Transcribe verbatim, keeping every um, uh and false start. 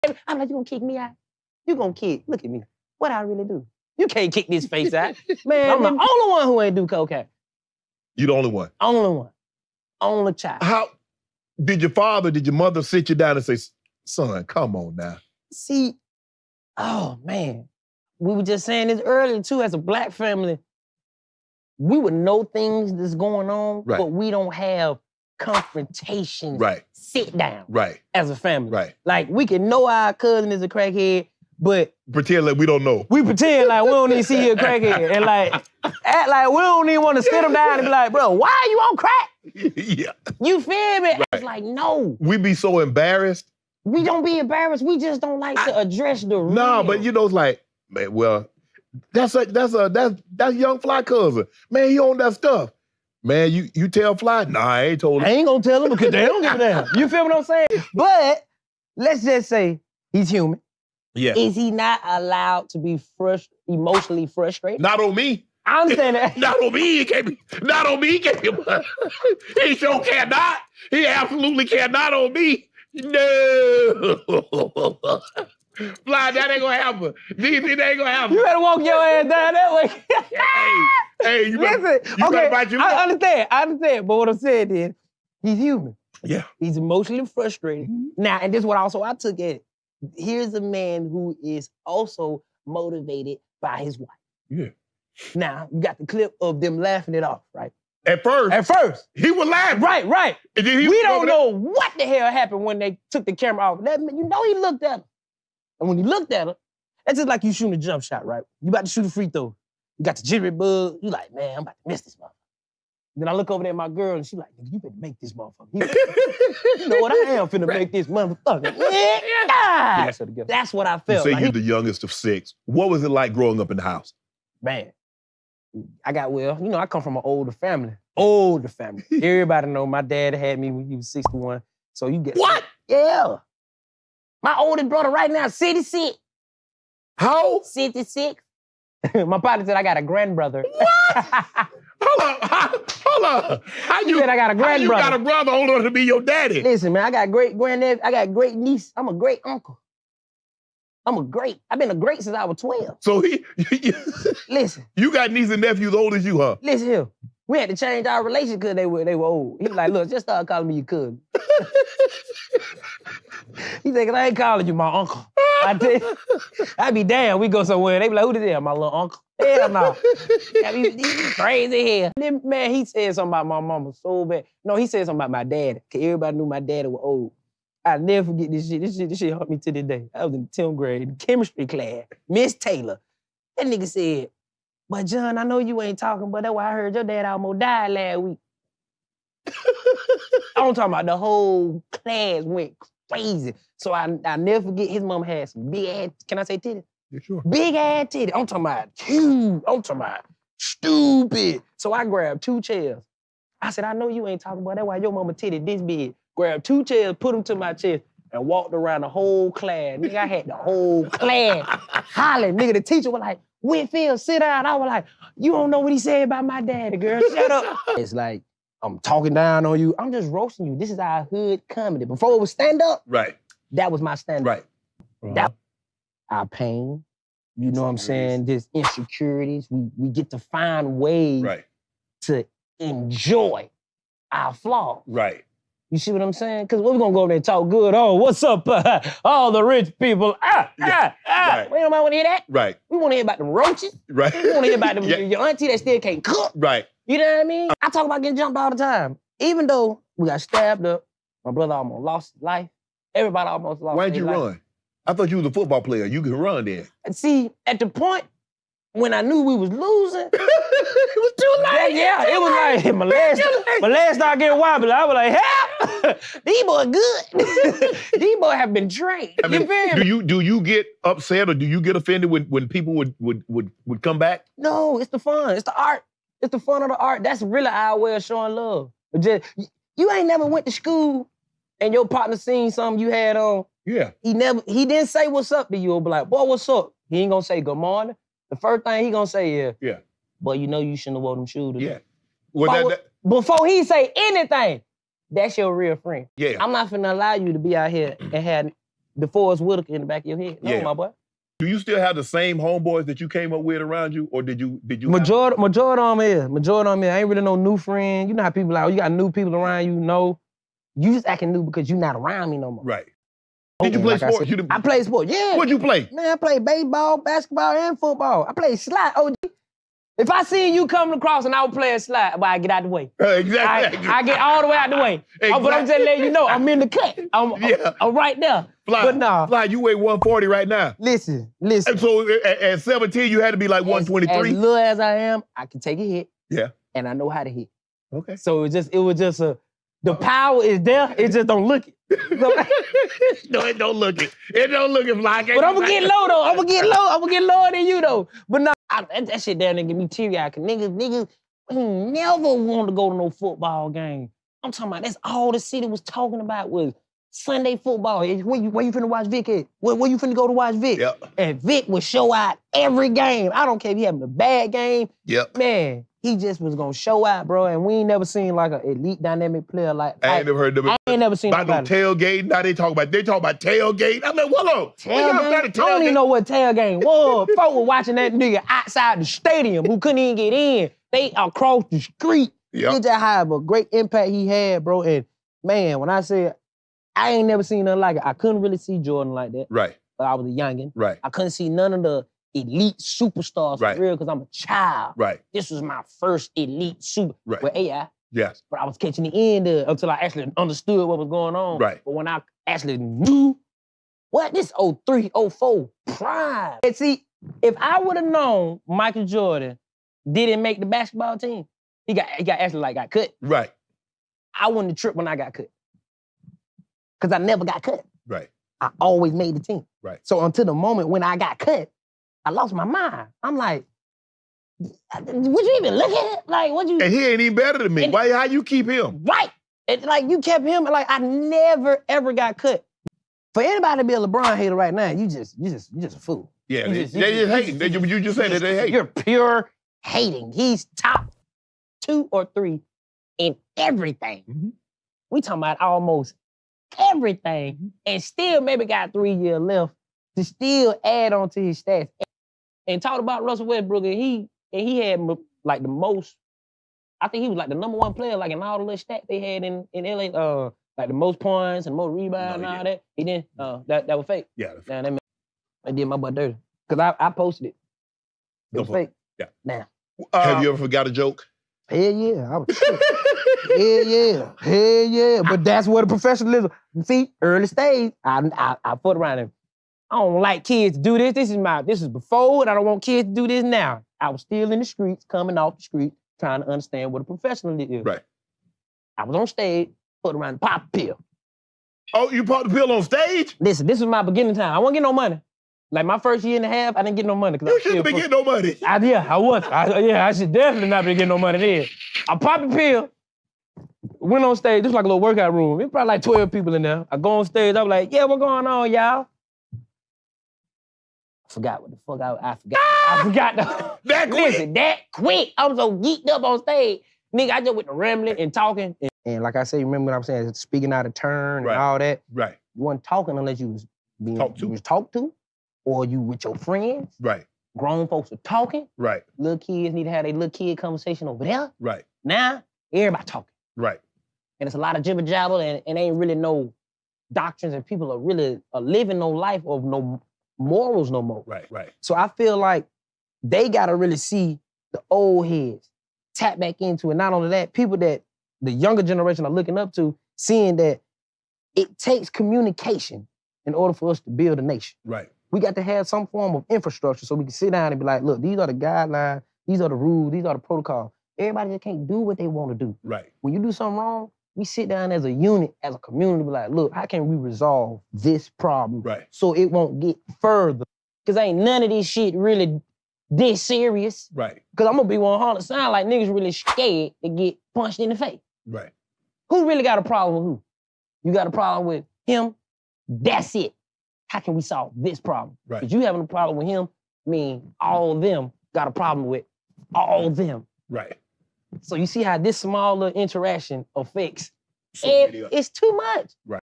I'm like, you gonna kick me out? You gonna kick? Look at me. What I really do? You can't kick this face out. Man, I'm the only one who ain't do cocaine. You the only one? Only one. Only child. How did your father, did your mother sit you down and say, son, come on now? See, oh man. We were just saying this earlier too, as a black family, we would know things that's going on, right. but we don't have confrontations. Right. Sit down. Right. As a family. Right. Like, we can know our cousin is a crackhead, but pretend like we don't know. We pretend like we don't even see you a crackhead. And like, act like we don't even want to sit him down and be like, bro, why are you on crack? Yeah. You feel me? Right. It's like, no. We be so embarrassed. We don't be embarrassed. We just don't like I, to address the real. No, but you know, it's like, man, well, that's a that's a that's that's young Fly cousin. Man, he on that stuff. Man, you you tell Fly? Nah, I ain't told him. I ain't gonna tell him because they don't give a damn. You feel what I'm saying? But let's just say he's human. Yeah. Is he not allowed to be frust- emotionally frustrated? Not on me. I understand that. Not on me. He can't be. Not on me. He can't be. He sure cannot. He absolutely cannot on me. No. Fly, that ain't gonna happen. These things ain't gonna happen. You better walk your ass down that way. hey, hey, you better, Listen, you okay, better bite your lip. I understand, I understand, but what I'm saying is, he's human. Yeah. He's emotionally frustrated. Mm-hmm. Now, and this is what also I took at it. Here's a man who is also motivated by his wife. Yeah. Now, you got the clip of them laughing it off, right? At first. At first. He was laughing. Right, right. And then he we don't know what the hell happened when they took the camera off. That, you know he looked at her. And when he looked at her, that's just like you shooting a jump shot, right? You about to shoot a free throw. You got the jittery bug. You like, man, I'm about to miss this motherfucker. Then I look over there at my girl and she like, you better make this motherfucker. You know what, I am finna right. make this motherfucker. Yeah. Yeah. That's what I felt. You say like, you're the youngest of six. What was it like growing up in the house? Man, I got, well, you know, I come from an older family. Older family. Everybody know my dad had me when he was sixty-one. So you get... What? Yeah. My oldest brother right now, sixty-six. How old? sixty-six. My partner said I got a grandbrother. What? Hold on, hold on. How you, said I got a grandbrother. How you got a brother older to be your daddy? Listen, man, I got great granddad. I got great niece. I'm a great uncle. I'm a great. I've been a great since I was twelve. So he, listen. You got nieces and nephews old as you, huh? Listen here. We had to change our relationship because they were they were old. He was like, look, just start calling me your cousin. He said, I ain't calling you my uncle. I tell you, I be damn, we go somewhere. They be like, who this is? My little uncle. Hell no. He, he crazy here. Then, man, he said something about my mama so bad. No, he said something about my daddy, because everybody knew my daddy was old. I'll never forget this shit. This shit, this shit helped me to this day. I was in the tenth grade, in chemistry class. Miss Taylor. That nigga said, but John, I know you ain't talking, but that's why I heard your dad almost died last week. I'm talking about the whole class went crazy. So I I never forget his mom had some big ass, can I say titties? Yeah, sure. Big ass titties. I'm talking about huge. I'm talking about stupid. So I grabbed two chairs. I said, I know you ain't talking about that. Why your mama titty this big? Grabbed two chairs, put them to my chest, and walked around the whole class. Nigga, I had the whole class hollering. Nigga, the teacher was like, Whitfield, sit down. I was like, you don't know what he said about my daddy, girl. Shut up. It's like, I'm talking down on you. I'm just roasting you. This is our hood comedy. Before it was stand-up, right. that was my stand-up. Right. Uh-huh. That our pain, you know what I'm saying? This insecurities. We we get to find ways right. to enjoy our flaws. Right. You see what I'm saying? Because we're going to go over there and talk good. Oh, what's up, uh, all the rich people? Ah, yeah. ah, ah. Right. We don't want to hear that. Right. We want to hear about them roaches. Right. We want to hear about them, yeah. your auntie that still can't cook. Right. You know what I mean? I talk about getting jumped all the time. Even though we got stabbed up, my brother almost lost his life. Everybody almost lost Why'd their you life. run? I thought you was a football player. You could run then. And see, at the point when I knew we was losing, it was too late. Yeah, it was like my legs, my legs started getting wobbly. I was like, help! These boys good. These boys have been trained. I mean, you feel do me? you do you get upset or do you get offended when, when people would, would would would come back? No, it's the fun. It's the art. It's the fun of the art. That's really our way of showing love. But just, you ain't never went to school and your partner seen something you had on. Yeah. He never. He didn't say what's up to you. Or be like, boy, what's up? He ain't gonna say good morning. The first thing he gonna say is, yeah. Boy, you know you shouldn't have worn them shoes today. Yeah. Well, that, that, before he say anything, that's your real friend. Yeah. I'm not finna allow you to be out here and have DeForest Whitaker in the back of your head. No, Yeah. my boy. Do you still have the same homeboys that you came up with around you, or did you did you? Majority, have... majority on me, majority on me. I ain't really no new friend. You know how people like, oh, you got new people around you. No, you just acting new because you not around me no more. Right. Did you And play like sports? I, said, You did... I played sports. Yeah. What'd you play? Man, I played baseball, basketball, and football. I played slide. O G. If I see you coming across and I was playing slide, well, I get out the way. Uh, exactly. I, I get all the way out the way. Exactly. Oh, but I'm just letting you know, I'm in the cut. I'm, Yeah. I'm, I'm right there. Fly, but nah. Fly, you weigh one forty right now. Listen, listen. And so at, at seventeen, you had to be like one twenty-three. As, as little as I am, I can take a hit. Yeah. And I know how to hit. Okay. So it was just, it was just a, the power is there, it just don't look it. No, it don't look it. It don't look it, Fly. But I'm gonna get low though. I'm gonna get low. I'm gonna get lower than you though. But no, I, that, that shit down there get me teary-eyed. Cause niggas, niggas, we never wanted to go to no football game. I'm talking about that's all the city was talking about was Sunday football. Where you, where you finna watch Vic at? Where, where you finna go to watch Vic? Yep. And Vic would show out every game. I don't care if he having a bad game. Yep. Man, he just was gonna show out, bro. And we ain't never seen like an elite dynamic player like I ain't like, never heard them. I ain't never seen about no tailgate. Now they talk about they talk about tailgate. I'm like, hold on. Tailgate? I don't even know what tailgate was. Folk were watching that nigga outside the stadium who couldn't even get in. They across the street. Yep. It just had a great impact he had, bro. And man, when I said I ain't never seen nothing like it, I couldn't really see Jordan like that. Right. I was a youngin. Right. I couldn't see none of the elite superstars right. for real because I'm a child. Right. This was my first elite super right. with A I. Yes. But I was catching the end of, until I actually understood what was going on. Right. But when I actually knew, what, this oh three, oh four, prime. And see, if I would have known Michael Jordan didn't make the basketball team, he got he got actually like got cut. Right. I wouldn't have tripped when I got cut. Because I never got cut. Right. I always made the team. Right. So until the moment when I got cut, I lost my mind. I'm like, would you even look at it? Like, what you? And he ain't even better than me. And, Why? How you keep him? Right. And like you kept him. Like I never ever got cut. For anybody to be a LeBron hater right now, you just you just you just a fool. Yeah, you they just, they you, just hating. They, you, you just said that they hate. You're pure hating. He's top two or three in everything. Mm-hmm. We talking about almost everything, mm-hmm. and still maybe got three years left to still add on to his stats. And, and talk about Russell Westbrook, and he and he had like the most. I think he was like the number one player, like in all the little stats they had in in L A. Uh, like the most points and most rebounds no, and all yeah. that. He didn't. Uh, that that was fake. Yeah. Nah, that I did my butt dirty because I I posted it. It was fake. Yeah. Now. Uh, Have you ever forgot a joke? Hell yeah. I was Hell yeah. Hell yeah. But that's where the professionalism. See, early stage, I I, I put around him. I don't like kids to do this. This is my, this is before, and I don't want kids to do this now. I was still in the streets, coming off the street, trying to understand what a professional is. Right. I was on stage, put around the pop pill. Oh, you popped the pill on stage? Listen, this was my beginning time. I wasn't getting no money. Like my first year and a half, I didn't get no money. You shouldn't be getting no money. I, yeah, I was. I, yeah, I should definitely not be getting no money then. I popped the pill, went on stage. This was like a little workout room. There was probably like twelve people in there. I go on stage, I was like, yeah, what's going on, y'all? I forgot what the fuck I, I forgot. I forgot. The, that quick? Listen, that quick. I'm so geeked up on stage. Nigga, I just went to rambling and talking. And, and like I said, remember what I'm saying? Speaking out of turn right. and all that. Right. You wasn't talking unless you was being talked to. You was talked to. Or you with your friends. Right. Grown folks are talking. Right. Little kids need to have a little kid conversation over there. Right. Now, everybody talking. Right. And it's a lot of jibber jabber and, and ain't really no doctrines and people are really are living no life of no morals no more. Right, right. So I feel like they gotta really see the old heads tap back into it. Not only that, people that the younger generation are looking up to, seeing that it takes communication in order for us to build a nation. Right. We got to have some form of infrastructure so we can sit down and be like, look, these are the guidelines, these are the rules, these are the protocols. Everybody just can't do what they want to do. Right. When you do something wrong, we sit down as a unit, as a community, be like, look, how can we resolve this problem right. so it won't get further? Because ain't none of this shit really this serious. Right. Because I'm going to be one hundred, sound like niggas really scared to get punched in the face. Right. Who really got a problem with who? You got a problem with him? That's it. How can we solve this problem? Right. Because you having a problem with him, mean all of them got a problem with all of them. Right. So you see how this small little interaction affects, so it, it's too much. Right.